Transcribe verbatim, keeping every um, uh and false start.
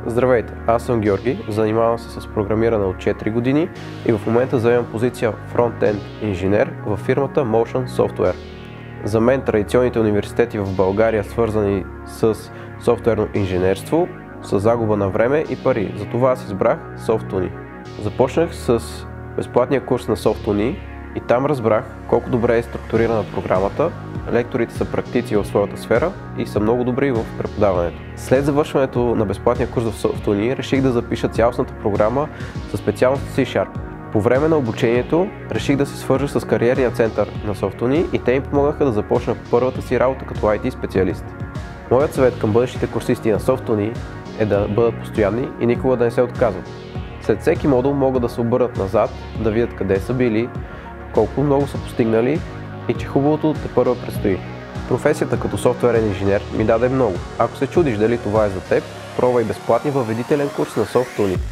Здравейте, аз съм Георги, занимавам се с програмиране от четири години и в момента заемам позиция Front-End инженер във фирмата Motion Software. За мен традиционните университети в България, свързани с софтуерно инженерство, са загуба на време и пари, затова аз избрах SoftUni. Започнах с безплатния курс на SoftUni и там разбрах колко добре е структурирана програмата. Лекторите са практици в своята сфера и са много добри в преподаването. След завършването на безплатния курс в SoftUni реших да запиша цялостната програма със специалност C-Sharp. По време на обучението реших да се свържа с кариерния център на SoftUni и те ми помогнаха да започна първата си работа като ай ти специалист. Моят съвет към бъдещите курсисти на SoftUni е да бъдат постоянни и никога да не се отказват. След всеки модул могат да се обърнат назад, да видят къде са били, колко много са постигнали и че хубавото тепърва предстои. Професията като софтуерен инженер ми даде много. Ако се чудиш дали това е за теб, пробвай безплатния въведителен курс на SoftUni.